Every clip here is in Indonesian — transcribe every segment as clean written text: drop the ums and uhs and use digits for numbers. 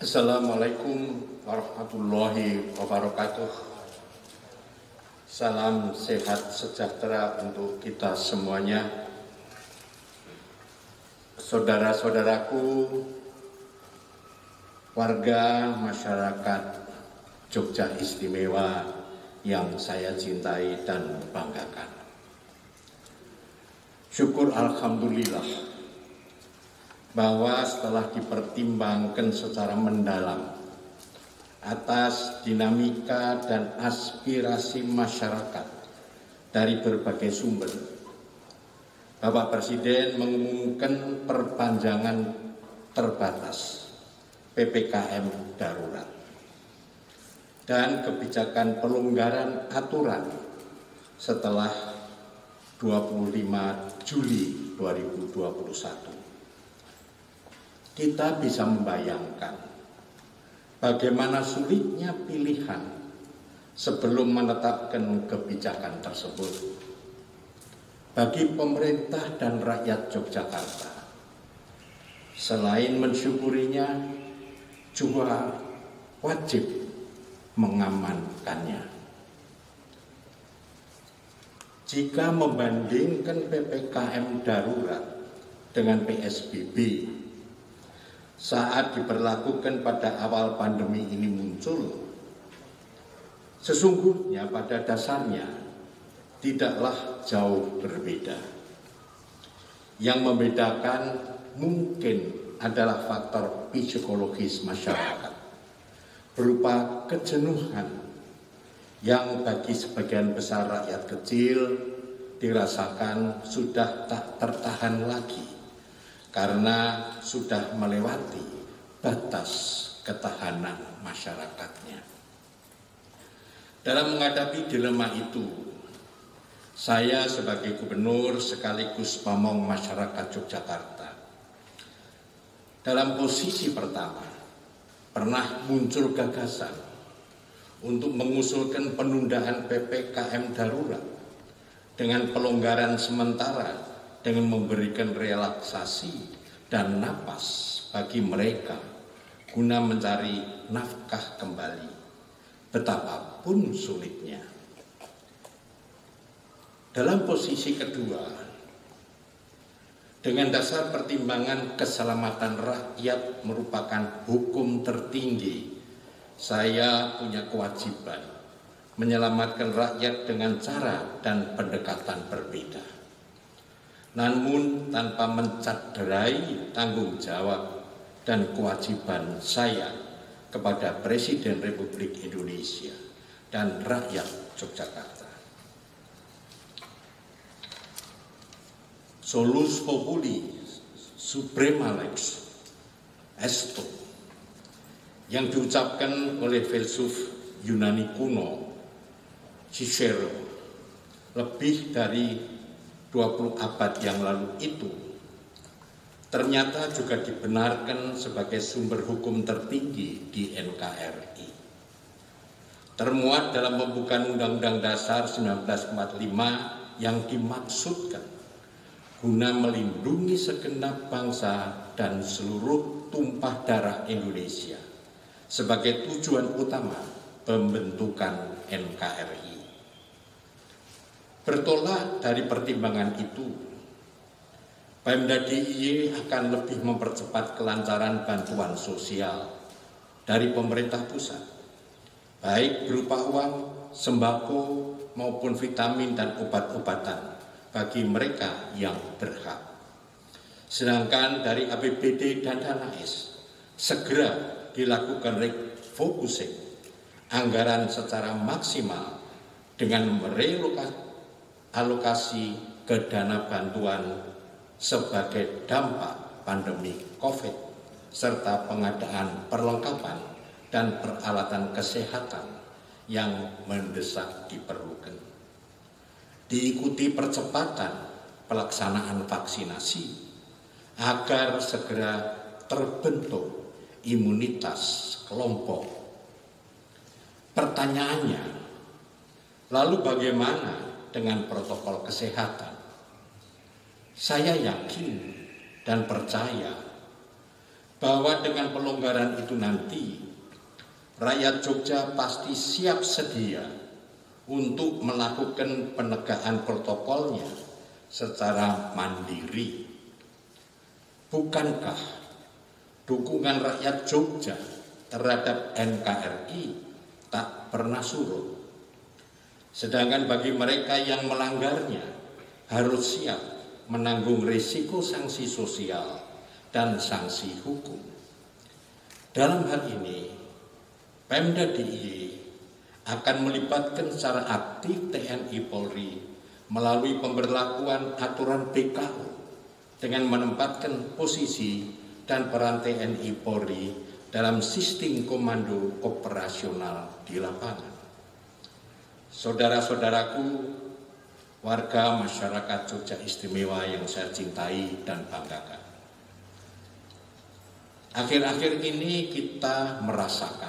Assalamualaikum warahmatullahi wabarakatuh. Salam sehat sejahtera untuk kita semuanya. Saudara-saudaraku, warga masyarakat Jogja Istimewa yang saya cintai dan banggakan. Syukur alhamdulillah bahwa setelah dipertimbangkan secara mendalam atas dinamika dan aspirasi masyarakat dari berbagai sumber, Bapak Presiden mengumumkan perpanjangan terbatas PPKM darurat dan kebijakan pelonggaran aturan setelah 25 Juli 2021. Kita bisa membayangkan bagaimana sulitnya pilihan sebelum menetapkan kebijakan tersebut. Bagi pemerintah dan rakyat Yogyakarta, selain mensyukurinya, juga wajib mengamankannya. Jika membandingkan PPKM darurat dengan PSBB saat diberlakukan pada awal pandemi ini muncul, sesungguhnya pada dasarnya tidaklah jauh berbeda. Yang membedakan mungkin adalah faktor psikologis masyarakat berupa kejenuhan yang bagi sebagian besar rakyat kecil dirasakan sudah tak tertahan lagi karena sudah melewati batas ketahanan masyarakatnya. Dalam menghadapi dilema itu, saya sebagai gubernur sekaligus pamong masyarakat Yogyakarta, dalam posisi pertama, pernah muncul gagasan untuk mengusulkan penundaan PPKM darurat dengan pelonggaran sementara dengan memberikan relaksasi dan napas bagi mereka guna mencari nafkah kembali, betapapun sulitnya. Dalam posisi kedua, dengan dasar pertimbangan keselamatan rakyat merupakan hukum tertinggi, saya punya kewajiban menyelamatkan rakyat dengan cara dan pendekatan berbeda. Namun tanpa mencederai tanggung jawab dan kewajiban saya kepada Presiden Republik Indonesia dan rakyat Yogyakarta. Solus populi suprema lex esto yang diucapkan oleh filsuf Yunani kuno Cicero lebih dari 20 abad yang lalu itu ternyata juga dibenarkan sebagai sumber hukum tertinggi di NKRI. Termuat dalam pembukaan Undang-Undang Dasar 1945 yang dimaksudkan guna melindungi segenap bangsa dan seluruh tumpah darah Indonesia sebagai tujuan utama pembentukan NKRI. Bertolak dari pertimbangan itu, Pemda DIY akan lebih mempercepat kelancaran bantuan sosial dari pemerintah pusat, baik berupa uang, sembako, maupun vitamin dan obat-obatan bagi mereka yang berhak. Sedangkan dari APBD dan dana AS, segera dilakukan refocusing anggaran secara maksimal dengan alokasi ke dana bantuan sebagai dampak pandemi COVID serta pengadaan perlengkapan dan peralatan kesehatan yang mendesak diperlukan. Diikuti percepatan pelaksanaan vaksinasi agar segera terbentuk imunitas kelompok. Pertanyaannya, lalu bagaimana dengan protokol kesehatan? Saya yakin dan percaya bahwa dengan pelonggaran itu nanti rakyat Jogja pasti siap sedia untuk melakukan penegakan protokolnya secara mandiri. Bukankah dukungan rakyat Jogja terhadap NKRI tak pernah surut? Sedangkan bagi mereka yang melanggarnya harus siap menanggung risiko sanksi sosial dan sanksi hukum. Dalam hal ini, Pemda DIY akan melibatkan secara aktif TNI Polri melalui pemberlakuan aturan BKO dengan menempatkan posisi dan peran TNI Polri dalam sistem komando operasional di lapangan. Saudara-saudaraku, warga masyarakat Jogja Istimewa yang saya cintai dan banggakan. Akhir-akhir ini kita merasakan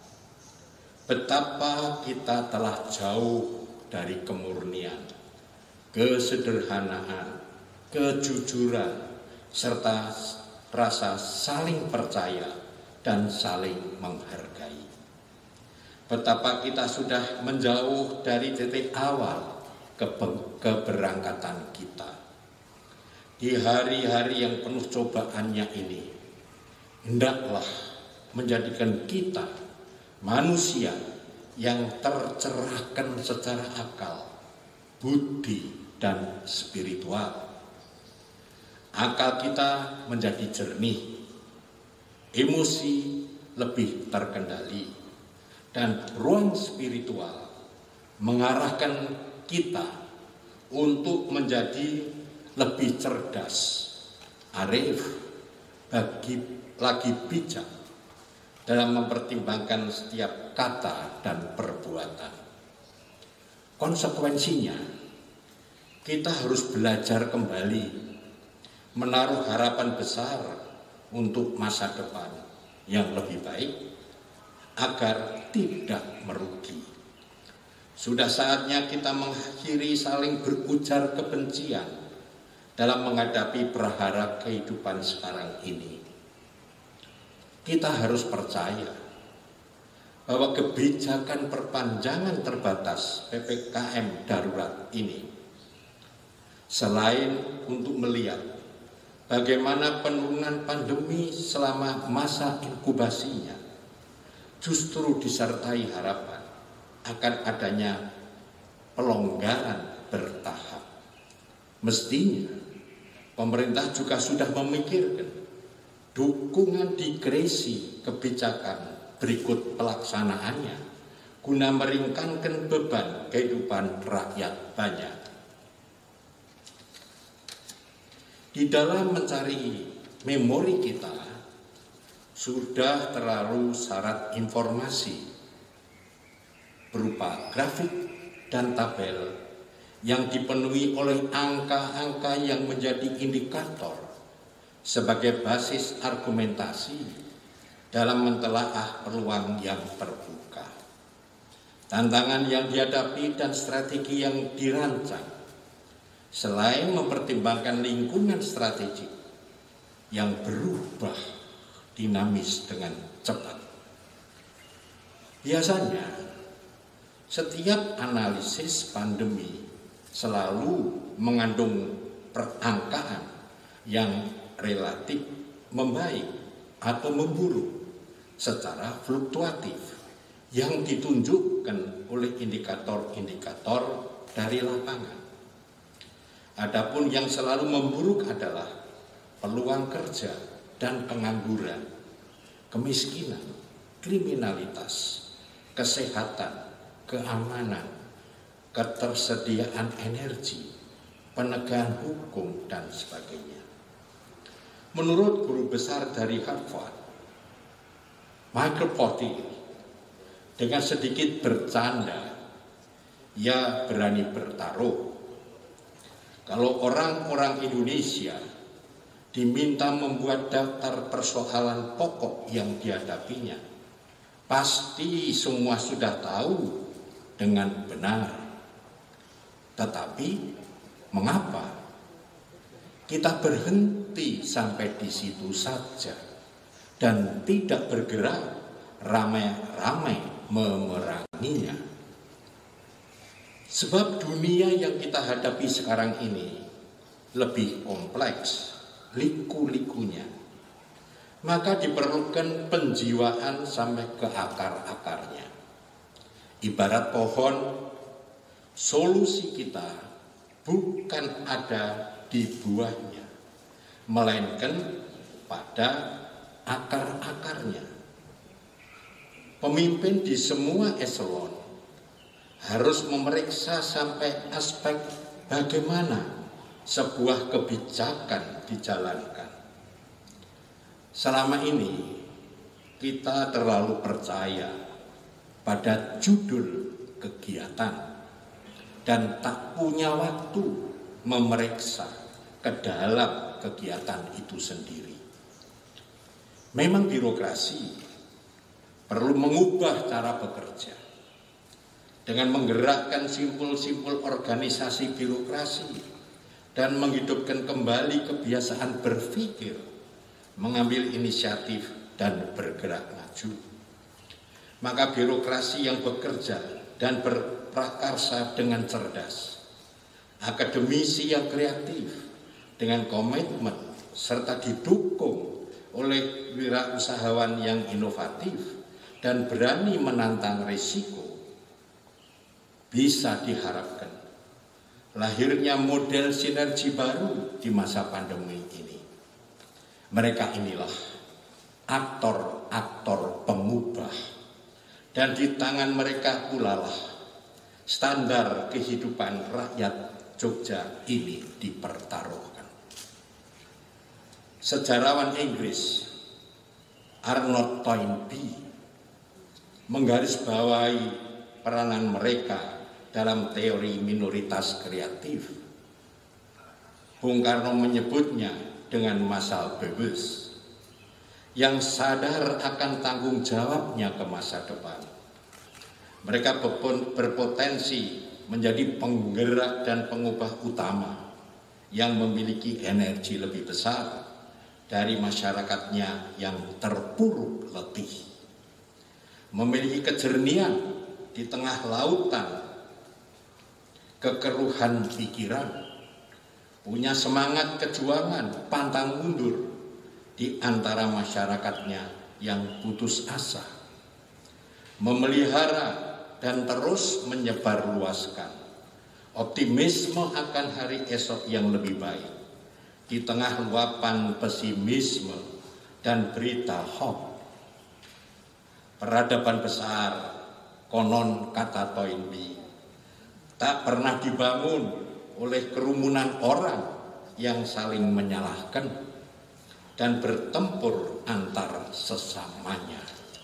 betapa kita telah jauh dari kemurnian, kesederhanaan, kejujuran, serta rasa saling percaya dan saling menghargai. Betapa kita sudah menjauh dari titik awal keberangkatan kita. Di hari-hari yang penuh cobaannya ini, hendaklah menjadikan kita manusia yang tercerahkan secara akal, budi, dan spiritual. Akal kita menjadi jernih, emosi lebih terkendali, dan ruang spiritual mengarahkan kita untuk menjadi lebih cerdas, arif, lagi bijak dalam mempertimbangkan setiap kata dan perbuatan. Konsekuensinya, kita harus belajar kembali menaruh harapan besar untuk masa depan yang lebih baik agar tidak merugi. Sudah saatnya kita mengakhiri saling berujar kebencian dalam menghadapi prahara kehidupan sekarang ini. Kita harus percaya bahwa kebijakan perpanjangan terbatas PPKM darurat ini, selain untuk melihat bagaimana penurunan pandemi selama masa inkubasinya, justru disertai harapan akan adanya pelonggaran bertahap. Mestinya pemerintah juga sudah memikirkan dukungan dikresi kebijakan berikut pelaksanaannya guna meringankan beban kehidupan rakyat banyak. Di dalam mencari memori kita sudah terlalu syarat informasi berupa grafik dan tabel yang dipenuhi oleh angka-angka yang menjadi indikator sebagai basis argumentasi dalam mentelaah peluang yang terbuka. Tantangan yang dihadapi dan strategi yang dirancang, selain mempertimbangkan lingkungan strategik yang berubah dinamis dengan cepat. Biasanya, setiap analisis pandemi selalu mengandung perangkaan yang relatif membaik atau memburuk secara fluktuatif yang ditunjukkan oleh indikator-indikator dari lapangan. Adapun yang selalu memburuk adalah peluang kerja dan pengangguran, kemiskinan, kriminalitas, kesehatan, keamanan, ketersediaan energi, penegakan hukum, dan sebagainya. Menurut guru besar dari Harvard, Michael Porter, dengan sedikit bercanda, ia berani bertaruh kalau orang-orang Indonesia diminta membuat daftar persoalan pokok yang dihadapinya, pasti semua sudah tahu dengan benar. Tetapi mengapa kita berhenti sampai di situ saja dan tidak bergerak ramai-ramai memeranginya. Sebab dunia yang kita hadapi sekarang ini lebih kompleks, liku-likunya. Maka diperlukan penjiwaan sampai ke akar-akarnya. Ibarat pohon, solusi kita bukan ada di buahnya, melainkan pada akar-akarnya. Pemimpin di semua eselon harus memeriksa sampai aspek bagaimana sebuah kebijakan dijalankan. Selama ini kita terlalu percaya pada judul kegiatan dan tak punya waktu memeriksa ke dalam kegiatan itu sendiri. Memang birokrasi perlu mengubah cara bekerja dengan menggerakkan simpul-simpul organisasi birokrasi dan menghidupkan kembali kebiasaan berpikir, mengambil inisiatif dan bergerak maju. Maka birokrasi yang bekerja dan berprakarsa dengan cerdas, akademisi yang kreatif dengan komitmen serta didukung oleh wirausahawan yang inovatif dan berani menantang risiko, bisa diharapkan lahirnya model sinergi baru di masa pandemi ini. Mereka inilah aktor-aktor pengubah, dan di tangan mereka pula lah standar kehidupan rakyat Jogja ini dipertaruhkan. Sejarawan Inggris Arnold Toynbee menggarisbawahi peranan mereka dalam teori minoritas kreatif. Bung Karno menyebutnya dengan masal bebes yang sadar akan tanggung jawabnya ke masa depan. Mereka berpotensi menjadi penggerak dan pengubah utama yang memiliki energi lebih besar dari masyarakatnya yang terpuruk letih, memiliki kejernihan di tengah lautan kekeruhan pikiran, punya semangat kejuangan pantang mundur di antara masyarakatnya yang putus asa, memelihara dan terus menyebarluaskan optimisme akan hari esok yang lebih baik di tengah luapan pesimisme dan berita hoax. Peradaban besar, konon kata Toynbee, tak pernah dibangun oleh kerumunan orang yang saling menyalahkan dan bertempur antar sesamanya.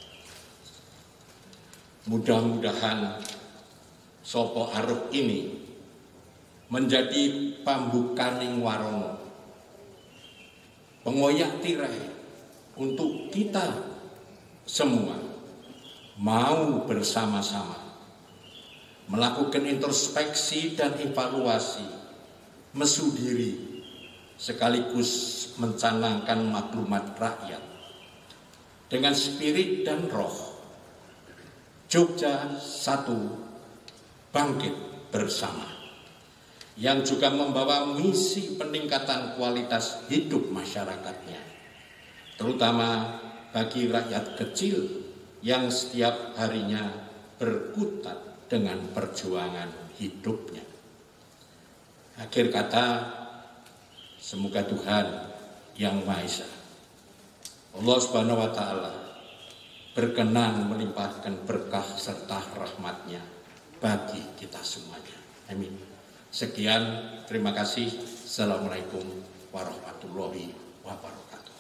Mudah-mudahan Sopo Arep ini menjadi pambukaning warono, pengoyak tirai untuk kita semua mau bersama-sama melakukan introspeksi dan evaluasi, mesu diri, sekaligus mencanangkan maklumat rakyat dengan spirit dan roh Jogja Satu Bangkit Bersama, yang juga membawa misi peningkatan kualitas hidup masyarakatnya, terutama bagi rakyat kecil yang setiap harinya berkutat dengan perjuangan hidupnya. Akhir kata, semoga Tuhan Yang Maha Esa, Allah Subhanahu wa Ta'ala, berkenan melimpahkan berkah serta rahmatnya bagi kita semuanya. Amin. Sekian, terima kasih. Assalamualaikum warahmatullahi wabarakatuh.